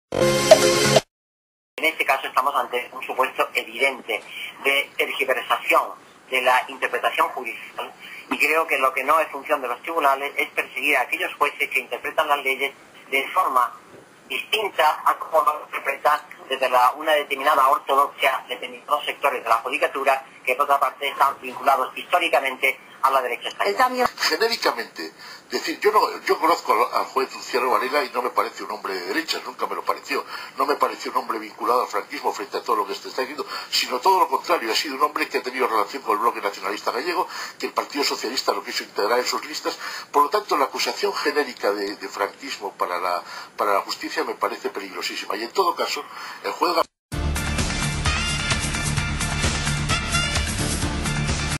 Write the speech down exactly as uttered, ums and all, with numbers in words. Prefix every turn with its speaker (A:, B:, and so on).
A: En este caso estamos ante un supuesto evidente de tergiversación de la interpretación judicial y creo que lo que no es función de los tribunales es perseguir a aquellos jueces que interpretan las leyes de forma distinta a como lo interpretan desde la, una determinada ortodoxia de determinados sectores de la judicatura que por otra parte están vinculados históricamente a la derecha española.
B: Genéricamente, decir, yo no, yo conozco al, al juez Luciano Varela y no me parece un hombre de derechas, nunca me lo pareció, no me pareció un hombre vinculado al franquismo frente a todo lo que se está diciendo, sino todo lo contrario, ha sido un hombre que ha tenido relación con el bloque nacionalista gallego, que el Partido Socialista lo quiso integrar en sus listas, por lo tanto la acusación genérica de, de franquismo para la, para la justicia me parece peligrosísima, y en todo caso, el juez